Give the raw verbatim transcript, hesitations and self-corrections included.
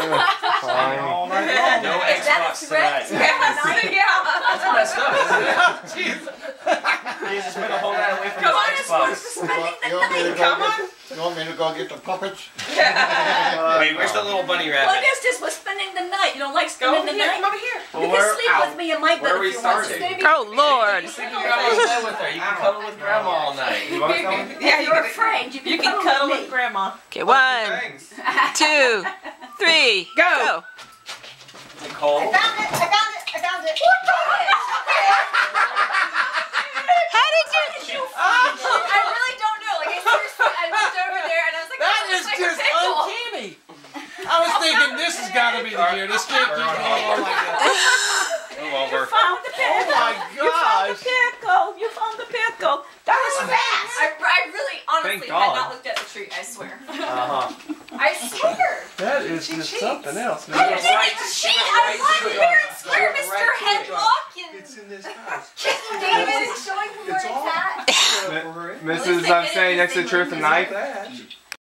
Fine. All night long. No Xbox tonight. Yeah. That's messed up, isn't it? Jeez. You just spent a whole night away from Come on, his it's Xbox. worth spending the You want me to night. go Come get on. the- You want me to go get the puppets? Wait, where's the little bunny Well, I rabbit? guess just we're spending the night. You don't like Go spending over the here. night? Come over here. You Well, can where- sleep ow. with me in my bed Where are we if you want. starting? It's gonna be Oh, Lord. You think you got to play with her. You can cuddle with grandma all night. You want to come? Yeah, If you you're can, afraid, you can, you can cuddle, cuddle with with me. grandma. Okay, one, Thanks. two, three, Go. go. Nicole. I found it. I found it. I found it. How did you? I really don't know. Like I seriously, I looked over there and I was like, That oh, is it's like just a pickle. uncanny. I was thinking this has got to be the year. This can't keep going on like that. Move over. Found the pickle. Oh my You found the gosh. pickle. You found the pickle. That was fast. I, I really, honestly, Thank had God. not looked at the tree. I swear. Uh-huh. I swear. That is just something else, I man. didn't cheat. I won fair and square, Mister Headlock. It's in this house. David is showing me where It's it's all- at. For her. Missus I'm standing next to the truth and knife. That.